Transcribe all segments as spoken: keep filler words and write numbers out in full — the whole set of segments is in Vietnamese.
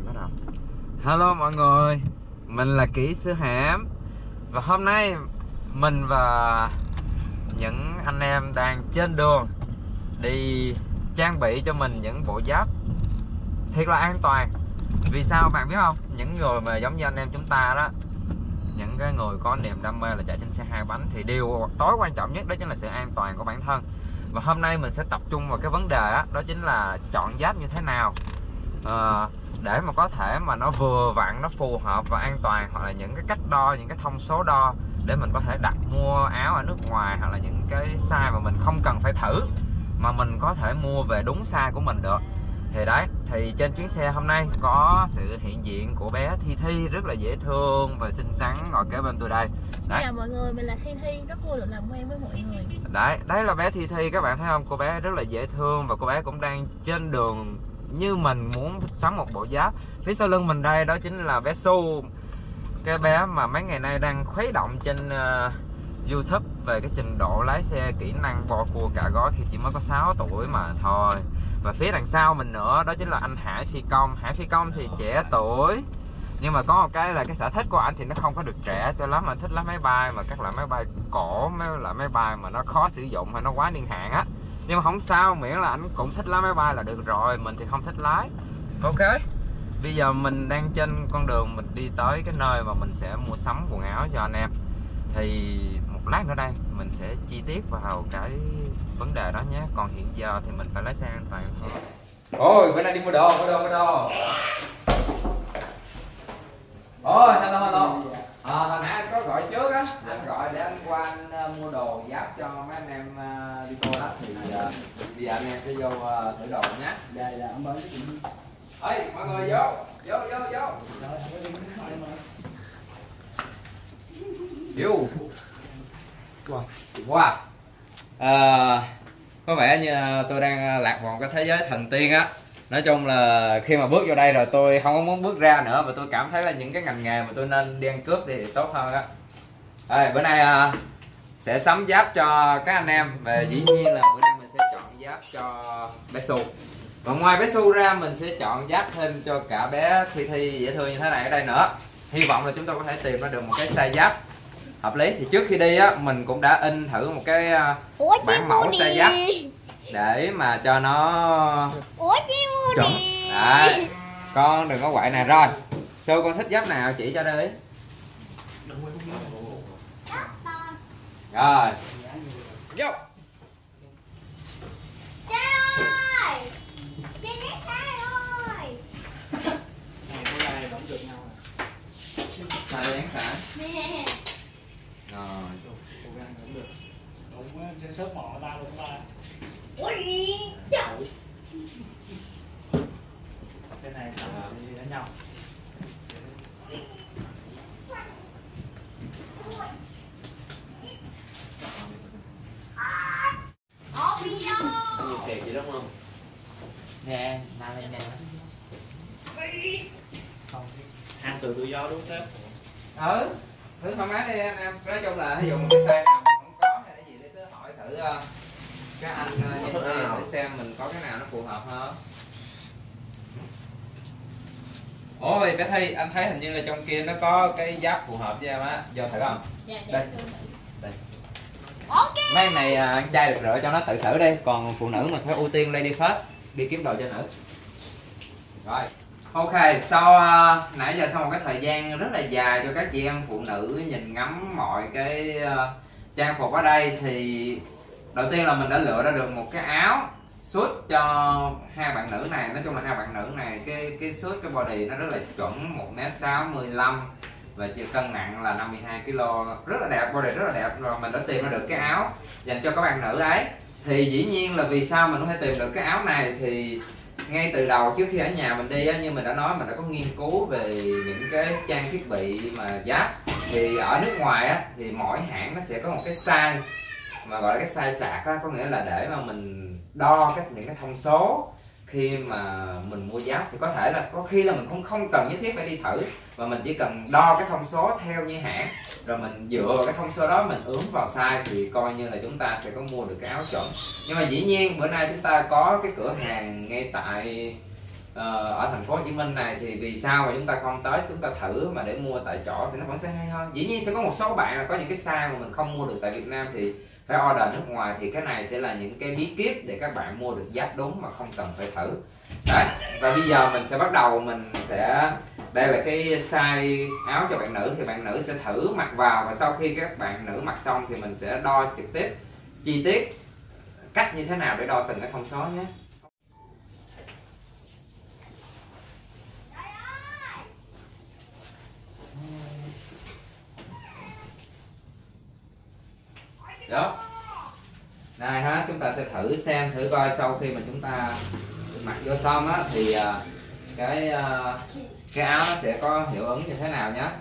bắt đầu. Hello mọi người, mình là kỹ sư Hẻm. Và hôm nay mình và những anh em đang trên đường đi trang bị cho mình những bộ giáp thiệt là an toàn. Vì sao bạn biết không? Những người mà giống như anh em chúng ta đó, những cái người có niềm đam mê là chạy trên xe hai bánh, thì điều tối quan trọng nhất đó chính là sự an toàn của bản thân. Và hôm nay mình sẽ tập trung vào cái vấn đề đó, đó chính là chọn giáp như thế nào à, để mà có thể mà nó vừa vặn, nó phù hợp và an toàn, hoặc là những cái cách đo, những cái thông số đo để mình có thể đặt mua áo ở nước ngoài, hoặc là những cái size mà mình không cần phải thử mà mình có thể mua về đúng size của mình được. Thì đấy, thì trên chuyến xe hôm nay có sự hiện diện của bé Thi Thi rất là dễ thương và xinh xắn ngồi kế bên tôi đây. Xin chào mọi người, mình là Thi Thi, rất vui được làm quen với mọi người. Đấy, đấy là bé Thi Thi, các bạn thấy không? Cô bé rất là dễ thương và cô bé cũng đang trên đường như mình muốn sắm một bộ giáp. Phía sau lưng mình đây đó chính là bé Su, cái bé mà mấy ngày nay đang khuấy động trên uh, YouTube về cái trình độ lái xe, kỹ năng bo cua cả gói khi chỉ mới có sáu tuổi mà thôi. Và phía đằng sau mình nữa đó chính là anh Hải Phi Công. Hải Phi Công thì trẻ tuổi, nhưng mà có một cái là cái sở thích của anh thì nó không có được trẻ cho lắm. Anh thích lái máy bay, mà các loại máy bay cổ, mấy loại máy bay mà nó khó sử dụng hay nó quá niên hạn á. Nhưng mà không sao, miễn là anh cũng thích lái máy bay là được rồi. Mình thì không thích lái. Ok, bây giờ mình đang trên con đường mình đi tới cái nơi mà mình sẽ mua sắm quần áo cho anh em. Thì một lát nữa đây mình sẽ chi tiết vào cái vấn đề đó nhé. Còn hiện giờ thì mình phải lái xe an toàn thôi. Ôi, bữa nay đi mua đồ, mua đồ, mua đồ. Ôi, hello, hello. À, hồi nãy anh có gọi trước á, anh gọi để anh qua anh uh, mua đồ giáp cho mấy anh em uh, đi cô đó. Thì uh, bây giờ anh em sẽ vô uh, thử đồ nhé. Dạ, dạ, ông ơi. Ê, mọi người vô, vô, vô, vô. Vô. Wow. Wow. À, có vẻ như tôi đang lạc vào cái thế giới thần tiên á. Nói chung là khi mà bước vô đây rồi tôi không có muốn bước ra nữa, và tôi cảm thấy là những cái ngành nghề mà tôi nên đi ăn cướp thì tốt hơn á. À, bữa nay à, sẽ sắm giáp cho các anh em, và dĩ nhiên là bữa nay mình sẽ chọn giáp cho bé Su. Và ngoài bé Su ra mình sẽ chọn giáp thêm cho cả bé Thi Thi dễ thương như thế này ở đây nữa. Hy vọng là chúng tôi có thể tìm ra được một cái size giáp hợp lý. Thì trước khi đi á, mình cũng đã in thử một cái Ủa, bản mẫu size giáp để mà cho nó Ủa, chuẩn. Đấy, con đừng có quậy nè. Rồi, Su con thích giáp nào chỉ cho đi. Rồi, vô. Này là dán xả. Rồi. Đúng trên shop mỏ ta luôn ta. Cái này sao đi đánh nhau. Nhiều thiệt vậy đúng không? Nè, nào này nè. Không, ăn từ tự do đúng không sếp? Ừ, thử thoải mái đi anh em. Nói chung là ví dụ một cái size nào mình không có hay là gì để cứ hỏi thử uh, các anh uh, nhân viên để xem mình có cái nào nó phù hợp hơn. Ôi bé Thi, anh thấy hình như là trong kia nó có cái giáp phù hợp với em á, vô thử không? Dạ, đây. Đây. Mấy này uh, ăn chay được rồi cho nó tự xử đi, còn phụ nữ mình phải ưu tiên lady first, đi kiếm đồ cho nữ. Rồi. Ok, sau uh, nãy giờ sau một cái thời gian rất là dài cho các chị em phụ nữ nhìn ngắm mọi cái uh, trang phục ở đây, thì đầu tiên là mình đã lựa ra được một cái áo suit cho hai bạn nữ này. Nói chung là hai bạn nữ này cái cái suit, cái body nó rất là chuẩn, một mét sáu mươi lăm và chỉ cân nặng là năm mươi hai ki lô gam, rất là đẹp, body rất là đẹp. Rồi mình đã tìm ra được cái áo dành cho các bạn nữ ấy. Thì dĩ nhiên là vì sao mình có thể tìm được cái áo này, thì ngay từ đầu trước khi ở nhà mình đi á, như mình đã nói, mình đã có nghiên cứu về những cái trang thiết bị mà giáp. Thì ở nước ngoài á, thì mỗi hãng nó sẽ có một cái size mà gọi là cái size chart á, có nghĩa là để mà mình đo các những cái thông số khi mà mình mua giáp. Thì có thể là có khi là mình cũng không cần nhất thiết phải đi thử, và mình chỉ cần đo cái thông số theo như hãng, rồi mình dựa vào cái thông số đó mình ướm vào size, thì coi như là chúng ta sẽ có mua được cái áo chuẩn. Nhưng mà dĩ nhiên bữa nay chúng ta có cái cửa hàng ngay tại ờ, ở thành phố Hồ Chí Minh này thì vì sao mà chúng ta không tới chúng ta thử mà để mua tại chỗ thì nó vẫn sẽ hay hơn. Dĩ nhiên sẽ có một số bạn là có những cái size mà mình không mua được tại Việt Nam thì phải order nước ngoài, thì cái này sẽ là những cái bí kíp để các bạn mua được giáp đúng mà không cần phải thử. Đấy, và bây giờ mình sẽ bắt đầu, mình sẽ đây là cái size áo cho bạn nữ, thì bạn nữ sẽ thử mặc vào và sau khi các bạn nữ mặc xong thì mình sẽ đo trực tiếp chi tiết cách như thế nào để đo từng cái thông số nhé. Đó, này ha, chúng ta sẽ thử xem thử coi sau khi mà chúng ta mặc vô xong á thì cái cái áo nó sẽ có hiệu ứng như thế nào nhé.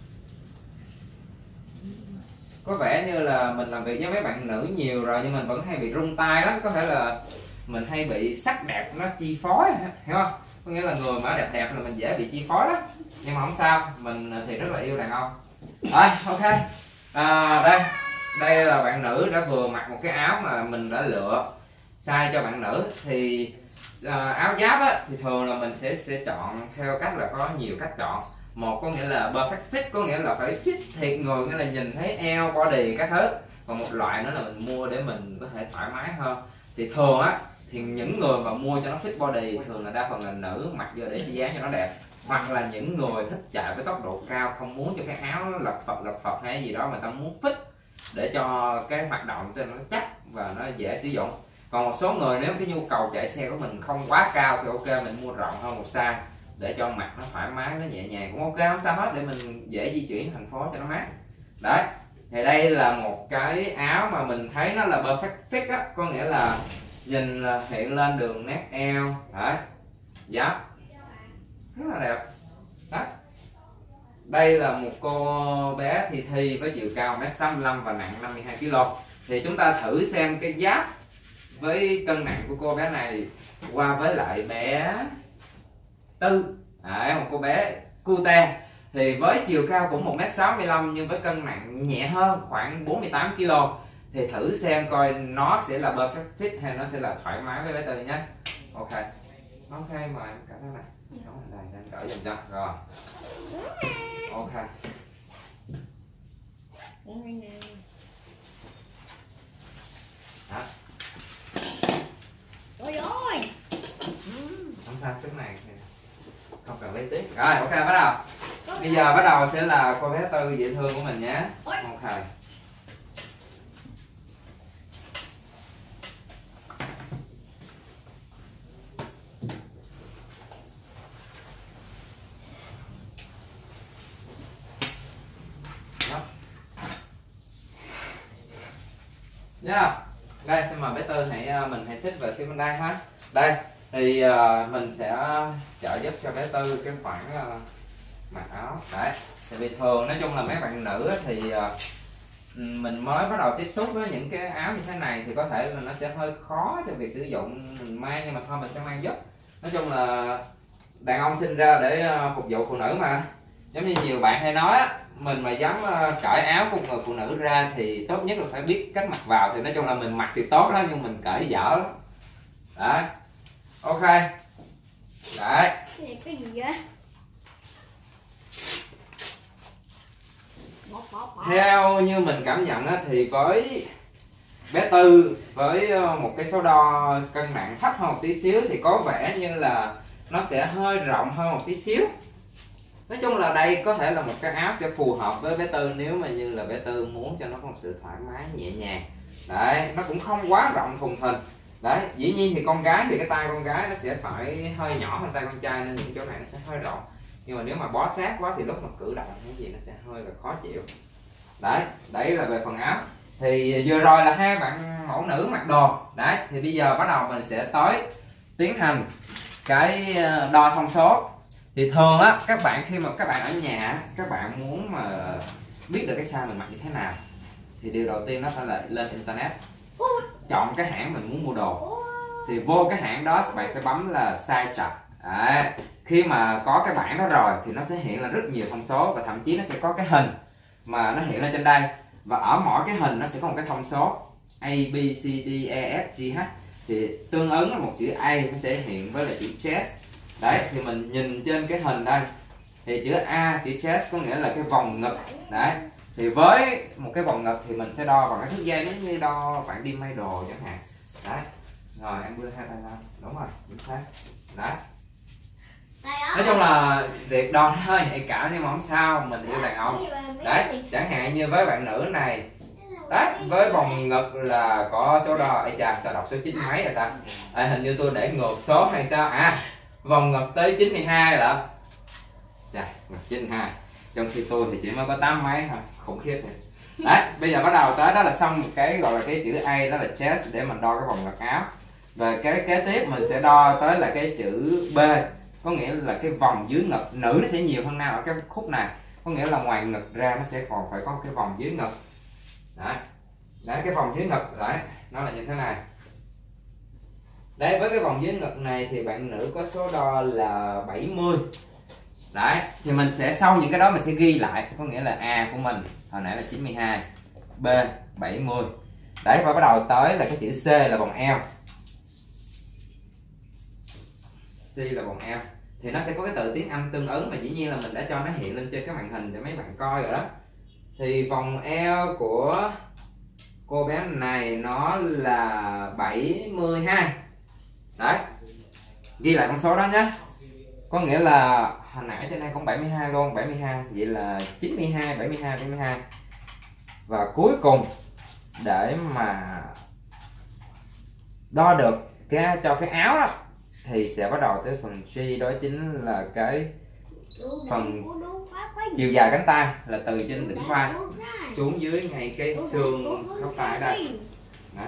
Có vẻ như là mình làm việc với mấy bạn nữ nhiều rồi nhưng mình vẫn hay bị rung tay lắm, có thể là mình hay bị sắc đẹp nó chi phối, hiểu không? Có nghĩa là người mà đẹp đẹp là mình dễ bị chi phối lắm, nhưng mà không sao, mình thì rất là yêu đàn ông. Rồi, ok, à, đây đây là bạn nữ đã vừa mặc một cái áo mà mình đã lựa size cho bạn nữ. Thì à, áo giáp á, thì thường là mình sẽ sẽ chọn theo cách là có nhiều cách chọn. Một có nghĩa là perfect fit, có nghĩa là phải fit thiệt người, nghĩa là nhìn thấy eo, body các thứ. Còn một loại nữa là mình mua để mình có thể thoải mái hơn. Thì thường á, thì những người mà mua cho nó fit body thường là đa phần là nữ mặc vô để cho dáng cho nó đẹp, hoặc là những người thích chạy với tốc độ cao, không muốn cho cái áo nó lật phật lật phật hay gì đó, mà ta muốn fit để cho cái hoạt động cho nó chắc và nó dễ sử dụng. Còn một số người nếu cái nhu cầu chạy xe của mình không quá cao thì ok, mình mua rộng hơn một size để cho mặt nó thoải mái, nó nhẹ nhàng cũng ok, không sao hết, để mình dễ di chuyển thành phố cho nó mát. Đấy, thì đây là một cái áo mà mình thấy nó là perfect fit á, có nghĩa là nhìn hiện lên đường nét eo, đấy, giáp rất là đẹp. Đấy, đây là một cô bé Thi Thi với chiều cao một mét sáu mươi lăm và nặng năm mươi hai ki lô. Thì chúng ta thử xem cái giáp với cân nặng của cô bé này qua với lại bé Tư, à, một cô bé cute, thì với chiều cao cũng một mét sáu mươi lăm nhưng với cân nặng nhẹ hơn khoảng bốn mươi tám ki lô. Thì thử xem coi nó sẽ là perfect fit hay nó sẽ là thoải mái với bé Tư nhé. Ok, ok, mời em cả cái này. Đó, đây, đang cởi dùm cho. Rồi. Ok. Hả? Ôi ôi. Không sao, chút này không cần lấy tiếp. Rồi, ok, bắt đầu. Bây giờ bắt đầu sẽ là cô bé Tư dễ thương của mình nhé. Ok. Yeah. Đây, xin mời bé Tư hãy mình hãy xích về phía bên đây ha. Đây thì uh, mình sẽ trợ giúp cho bé Tư cái khoảng uh, mặc áo. Đấy, thì vì thường nói chung là mấy bạn nữ thì uh, mình mới bắt đầu tiếp xúc với những cái áo như thế này thì có thể là nó sẽ hơi khó cho việc sử dụng mình mang, nhưng mà thôi mình sẽ mang giúp. Nói chung là đàn ông sinh ra để uh, phục vụ phụ nữ mà. Giống như nhiều bạn hay nói á, mình mà dám cởi áo của một người phụ nữ ra thì tốt nhất là phải biết cách mặc vào. Thì nói chung là mình mặc thì tốt đó, nhưng mình cởi dở lắm. Đấy, ok. Đấy, Cái này cái gì vậy? theo như mình cảm nhận á, thì với bé Tư với một cái số đo cân nặng thấp hơn một tí xíu thì có vẻ như là nó sẽ hơi rộng hơn một tí xíu. Nói chung là đây có thể là một cái áo sẽ phù hợp với bé Tư nếu mà như là bé Tư muốn cho nó có một sự thoải mái nhẹ nhàng. Đấy, nó cũng không quá rộng thùng thình. Đấy, dĩ nhiên thì con gái thì cái tay con gái nó sẽ phải hơi nhỏ hơn tay con trai nên những chỗ này nó sẽ hơi rộng. Nhưng mà nếu mà bó sát quá thì lúc mà cử động cái gì nó sẽ hơi là khó chịu. Đấy, đấy là về phần áo. Thì vừa rồi là hai bạn mẫu nữ mặc đồ. Đấy, thì bây giờ bắt đầu mình sẽ tới tiến hành cái đo thông số. Thì thường á, các bạn khi mà các bạn ở nhà các bạn muốn mà biết được cái size mình mặc như thế nào thì điều đầu tiên nó phải là lên internet, chọn cái hãng mình muốn mua đồ, thì vô cái hãng đó bạn sẽ bấm là size chart. Đấy, khi mà có cái bảng đó rồi thì nó sẽ hiện là rất nhiều thông số và thậm chí nó sẽ có cái hình mà nó hiện lên trên đây, và ở mỗi cái hình nó sẽ có một cái thông số A, B, C, D, E, F, G, H. Thì tương ứng là một chữ A nó sẽ hiện với lại chữ chest, Đấy, thì mình nhìn trên cái hình đây thì chữ A, chữ chest có nghĩa là cái vòng ngực. Đấy, thì với một cái vòng ngực thì mình sẽ đo bằng cái thước dây, giống như đo bạn đi may đồ chẳng hạn. Đấy, rồi em đưa hai tay lên, đúng rồi, chính xác. Đấy, nói chung là việc đo hơi nhạy cảm nhưng mà không sao, mình yêu đàn ông. Đấy, chẳng hạn như với bạn nữ này, đấy, với vòng ngực là có số đo. Ây chà, sao đọc số chín mấy rồi ta? À, hình như tôi để ngược số hay sao? À, vòng ngực tới chín mươi hai là dạ, ngực chín mươi hai, trong khi tôi thì chỉ mới có tám mấy thôi, khủng khiếp này. Đấy, bây giờ bắt đầu tới đó là xong một cái gọi là cái chữ A, đó là chest, để mình đo cái vòng ngực áo. Và cái kế tiếp mình sẽ đo tới là cái chữ B, có nghĩa là cái vòng dưới ngực. Nữ nó sẽ nhiều hơn nam ở cái khúc này, có nghĩa là ngoài ngực ra nó sẽ còn phải có cái vòng dưới ngực. Đấy, đấy, cái vòng dưới ngực, đấy, nó là như thế này. Đấy, với cái vòng dưới ngực này thì bạn nữ có số đo là bảy mươi. Đấy, thì mình sẽ sau những cái đó mình sẽ ghi lại, có nghĩa là A của mình hồi nãy là chín mươi hai, B bảy mươi. Đấy, và bắt đầu tới là cái chữ C là vòng eo. C là vòng eo. Thì nó sẽ có cái từ tiếng Anh tương ứng, mà dĩ nhiên là mình đã cho nó hiện lên trên cái màn hình để mấy bạn coi rồi đó. Thì vòng eo của cô bé này nó là bảy mươi hai. Đấy, ghi lại con số đó nhé. Có nghĩa là hồi nãy trên đây cũng bảy mươi hai luôn, bảy mươi hai, vậy là chín mươi hai, bảy mươi hai, bảy mươi hai. Và cuối cùng để mà đo được cái cho cái áo đó thì sẽ bắt đầu tới phần G, đó chính là cái phần chiều dài cánh tay, là từ trên đỉnh vai xuống dưới ngay cái xương khớp tay ở đây. Đấy,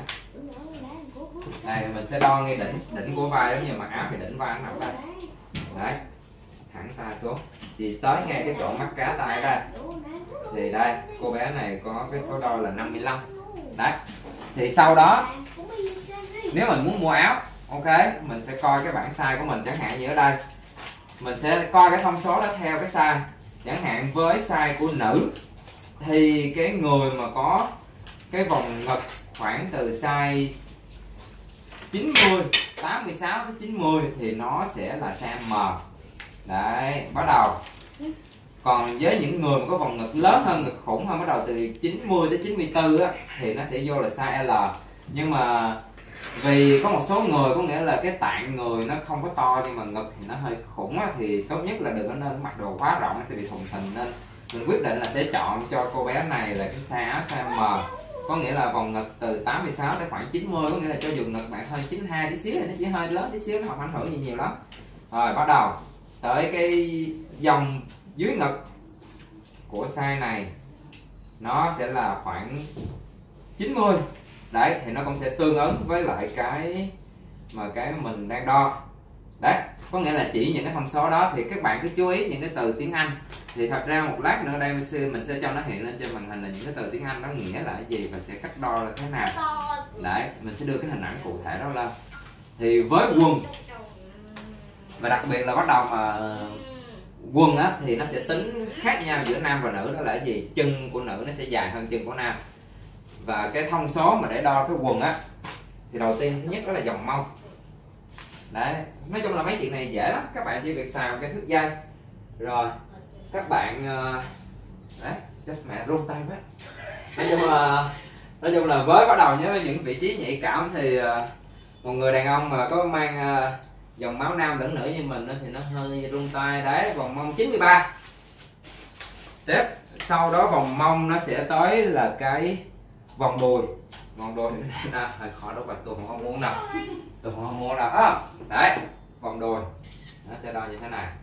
đây mình sẽ đo ngay đỉnh đỉnh của vai, giống như mặc áo thì đỉnh vai nó nằm đây. Đấy, thẳng tay xuống thì tới ngay cái chỗ mắt cá tay đây. Thì đây, cô bé này có cái số đo là năm mươi lăm. Đấy, thì sau đó nếu mình muốn mua áo, ok, mình sẽ coi cái bảng size của mình. Chẳng hạn như ở đây mình sẽ coi cái thông số đó theo cái size. Chẳng hạn với size của nữ thì cái người mà có cái vòng ngực khoảng từ size chín mươi, tám mươi sáu tới chín mươi thì nó sẽ là size M. Đấy, bắt đầu. Còn với những người mà có vòng ngực lớn hơn, ngực khủng hơn, bắt đầu từ chín mươi tới chín mươi tư á, thì nó sẽ vô là size L. Nhưng mà vì có một số người, có nghĩa là cái tạng người nó không có to nhưng mà ngực thì nó hơi khủng á, thì tốt nhất là đừng có nên mặc đồ quá rộng, nó sẽ bị thùng thình. Nên mình quyết định là sẽ chọn cho cô bé này là cái size áo size M. Có nghĩa là vòng ngực từ tám mươi sáu tới khoảng chín mươi, có nghĩa là cho dù ngực bạn hơi chín mươi hai tí xíu thì nó chỉ hơi lớn tí xíu, nó không ảnh hưởng gì nhiều lắm. Rồi bắt đầu tới cái dòng dưới ngực của size này nó sẽ là khoảng chín mươi. Đấy, thì nó cũng sẽ tương ứng với lại cái mà cái mình đang đo. Đấy, có nghĩa là chỉ những cái thông số đó thì các bạn cứ chú ý những cái từ tiếng Anh. Thì thật ra một lát nữa đây mình sẽ cho nó hiện lên trên màn hình là những cái từ tiếng Anh đó nghĩa là cái gì và sẽ cách đo là thế nào. Đấy, mình sẽ đưa cái hình ảnh cụ thể đó lên. Thì với quần, và đặc biệt là bắt đầu mà quần á thì nó sẽ tính khác nhau giữa nam và nữ, đó là cái gì? Chân của nữ nó sẽ dài hơn chân của nam. Và cái thông số mà để đo cái quần á thì đầu tiên thứ nhất đó là vòng mông. Đấy, nói chung là mấy chuyện này dễ lắm, các bạn chỉ việc xài một cái thước dây rồi các bạn đấy, chết mẹ run tay quá. Nói chung là nói chung là với bắt đầu nhớ với những vị trí nhạy cảm thì một người đàn ông mà có mang dòng máu nam lẫn nữ như mình thì nó hơi run tay. Đấy, vòng mông chín mươi ba. Tiếp sau đó vòng mông nó sẽ tới là cái vòng đùi. Vòng đùi à, hơi khó đâu, và tôi không muốn đâu, tôi không muốn đâu. À, đấy, vòng đùi nó sẽ đo như thế này.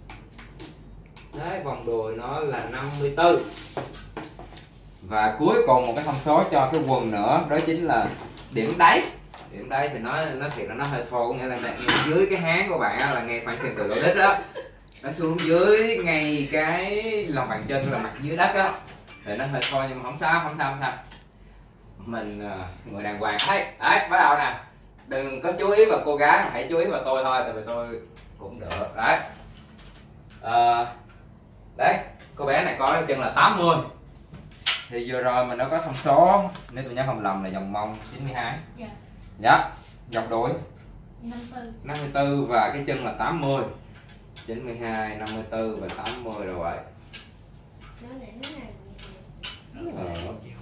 Đấy, vòng đùi nó là năm mươi tư. Và cuối cùng một cái thông số cho cái quần nữa, đó chính là điểm đáy. Điểm đáy thì nó nó thiệt là nó hơi thô, có nghĩa là ngay dưới cái háng của bạn là ngay khoảng chừng từ lỗ đít đó, nó xuống dưới ngay cái lòng bàn chân là mặt dưới đất á, thì nó hơi thô nhưng mà không sao, không sao, không sao. Mình người đàng hoàng. Đấy, đấy, bắt đầu nè, đừng có chú ý vào cô gái, hãy chú ý vào tôi thôi, tại vì tôi cũng được. Đấy, à, đấy, cô bé này có chân là tám mươi. Thì vừa rồi mình đã có thông số, nếu tôi nhớ không lầm là vòng mông chín mươi hai. Dạ. Dạ, vòng đùi năm mươi tư và cái chân là tám mươi. chín mươi hai, năm mươi tư và tám mươi rồi vậy. Ờ.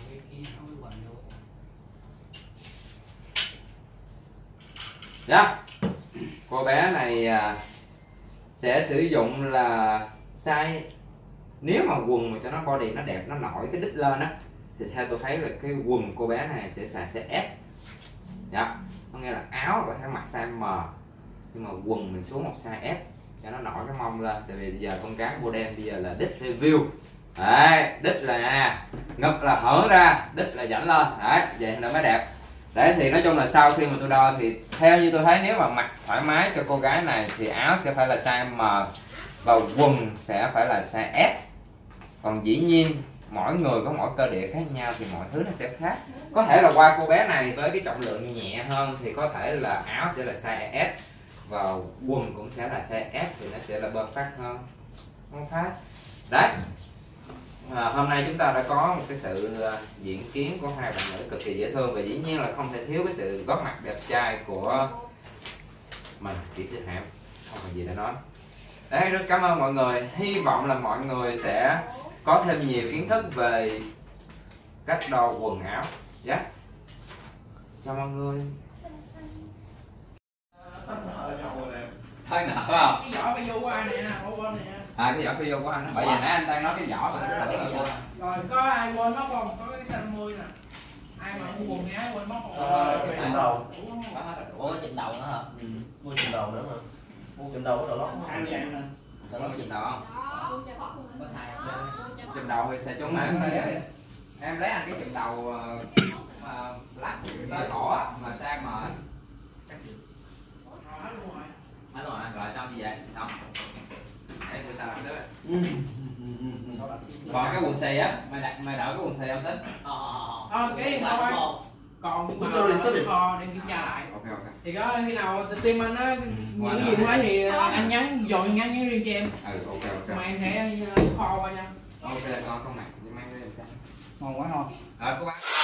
Đó. Cô bé này à, sẽ sử dụng là size, nếu mà quần mà cho nó body nó đẹp, nó nổi cái đít lên á, thì theo tôi thấy là cái quần cô bé này sẽ xài size S. Dạ. Có nghĩa là áo có thể mặc size M, nhưng mà quần mình xuống một size S cho nó nổi cái mông lên. Tại vì giờ con cá cô đen bây giờ là đít review. Đấy, đít là ngực là hở ra, đít là dẫn lên. Đấy, vậy nó mới đẹp. Đấy thì nói chung là sau khi mà tôi đo thì theo như tôi thấy, nếu mà mặc thoải mái cho cô gái này thì áo sẽ phải là size M và quần sẽ phải là size S. Còn dĩ nhiên mỗi người có mỗi cơ địa khác nhau thì mọi thứ nó sẽ khác. Có thể là qua cô bé này với cái trọng lượng nhẹ hơn thì có thể là áo sẽ là size S và quần cũng sẽ là size S, thì nó sẽ là perfect hơn. Không phát. Đấy. À, hôm nay chúng ta đã có một cái sự diễn kiến của hai bạn nữ cực kỳ dễ thương, và dĩ nhiên là không thể thiếu cái sự góp mặt đẹp trai của mình, kỹ sư Hạm, không còn gì để nói. Đấy, rất cảm ơn mọi người. Hy vọng là mọi người sẽ có thêm nhiều kiến thức về cách đo quần áo. Dạ. Yeah. Chào mọi người. Thôi nợ phải không? Cái vỏ phải vô của ai nè, của bên nè. À, cái vỏ phải vô của anh. Bởi vì nãy anh đang nói cái vỏ mà nó là rồi có ai quên mất không? Có cái xanh mươi nè. Ai mà mua quần áo quên mất không? Ờ, cái chùm đầu. Ủa chùm đầu nữa hả? Ừ, mua chùm đầu nữa mà. Mua chùm đầu có đầu lót. Ăn vậy nè. có chùm đầu không? Có xài không? Chùm đầu thì sẽ chúng mà em em lấy anh cái chùm đầu mà lắc đỏ mà sang mà hết rồi, rồi xong như vậy xong em sẽ sao làm đó. Còn cái quần xì á, mày đặt mày đỡ cái quần xì không thích? Ờ cái gì đâu anh? Còn nhưng mà kho để kiểm tra lại. Ok ok. Thì có khi nào team anh á những cái gì mới thì anh nhắn dội nhắn nhắn riêng cho em. Ừ ok ok. Mà em sẽ kho qua nha. Ok con không mặc nhưng mang lên. Ngon quá ngon. Ờ cô bác.